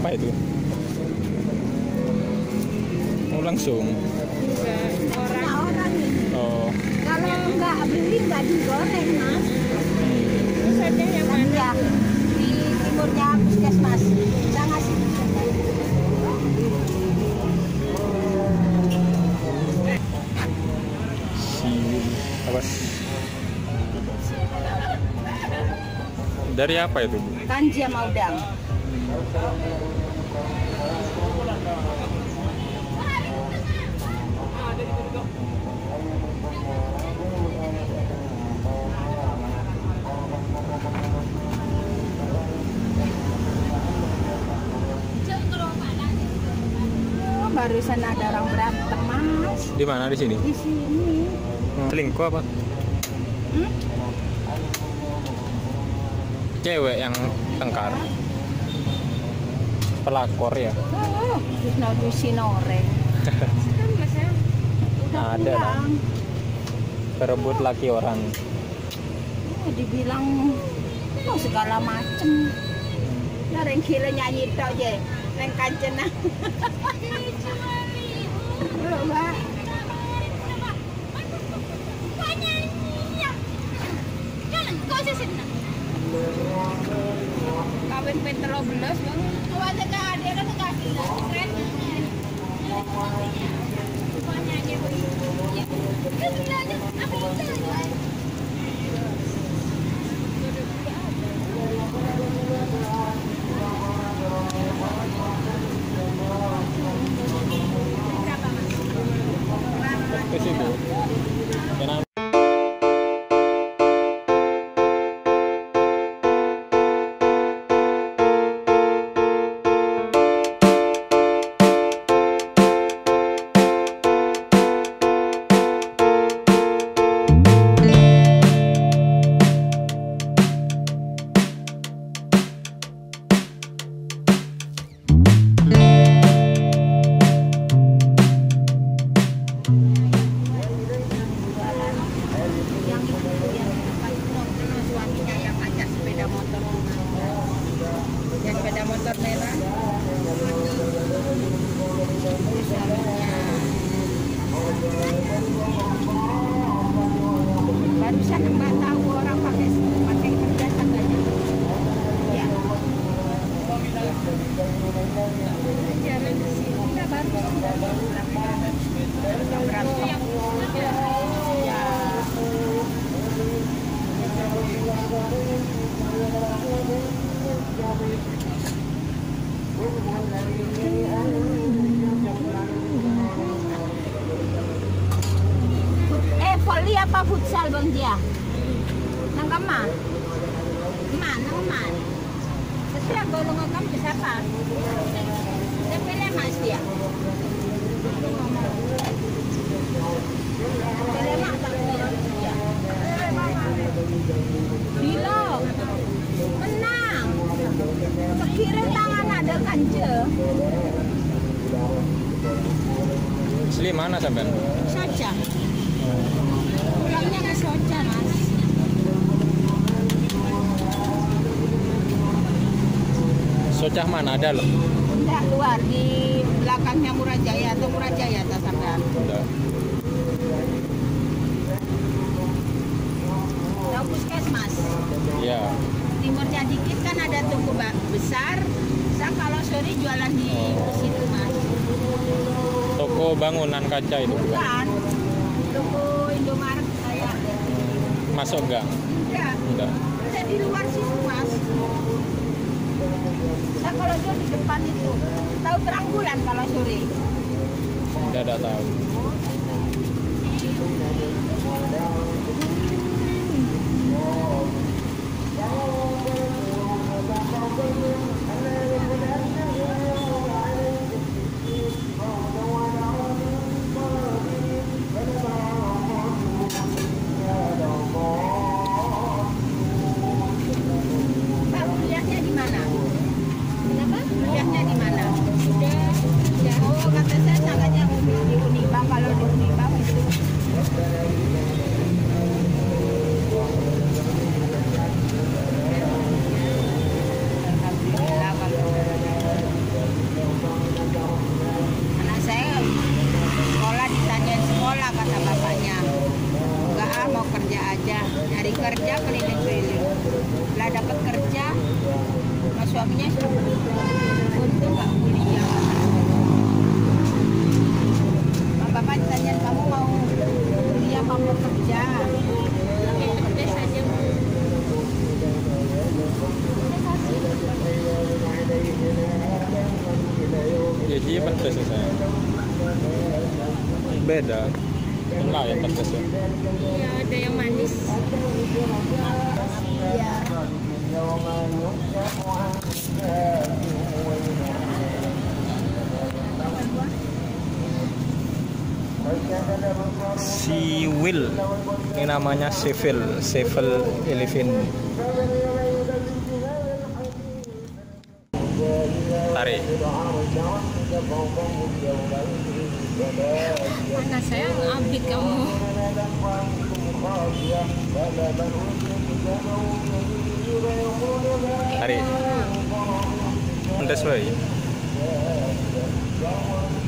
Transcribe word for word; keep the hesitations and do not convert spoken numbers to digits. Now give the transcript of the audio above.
apa itu? Oh, langsung. Orang orang ini. Oh. Kalau nggak beli nggak digoreng mas. Terus ada yang mana? Ya, di timurnya puskesmas. Kita ngasih Siul. Apa? Dari apa itu, Bu? kanji sama udang. Oh, barusan ada orang berantem mas. Di mana di sini? Di sini. Hmm. Selingkuh apa? Hmm? Cewek yang tengkar. Pelakor ya. Oh, Wisnu Sinoreng. Kan mas ya? Udah Ada pulang. Perebut laki orang. Oh, dibilang oh, segala macem. Nah, reng kile nyanyi tok je. Reng kancena. Loh, Mbak. Kawin petro belas bang. Kawan ada ada kan kaki keren. Rupanya dia begitu. Ya. Dia belajar apa itu? Ke situ. Kenapa? Barusan Mbak tahu orang pakai pakai kerja tangganya. Ya. Jalan di sini nggak baru. Yang berantem. Ya. Eh, volley apa futsal bang dia? Nang kamar? Mana kamar? Setiap bolong ngakam bisa apa? Saya pilih mas dia. Pilih mak tak dia. Bila menang, kekirim tangan ada kanje. Asli mana sampean? Saja. Pulangnya ke Soja mas. Socah mana ada loh? Enggak luar di belakangnya Murajaya atau Murajaya tak sampean. Udah. Tahu puskesmas. Ya. Timurnya dikit kan ada toko ba- besar. Saya kalau sore jualan di situ mas. Toko bangunan kaca itu bukan? Bukan. Toko Indomaret saya. Masuk enggak? Enggak. Enggak. Saya di luar situ mas. Saya kalau dia di depan itu. Tahu terang bulan kalau sore. Udah enggak tahu. Pak kuliahnya di mana? Kenapa? Kuliahnya di mana? Sudah. Oh kata saya tangganya di Unibang kalau di Unibang itu. nyari kerja keliling-keliling. Lah dapat kerja, nah suaminya untung nggak kuliah. Nah, bapak ditanya kamu mau kuliah apa mau kerja? Yang pedas aja. Ya dia pedas ya saya. Beda. Yang lain pedasnya. Iya, ada yang manis. Iya. Si Will, ini namanya Seville, Seville Eleven. Tarik. Mana saya abit kamu. Tarik. Entes wae.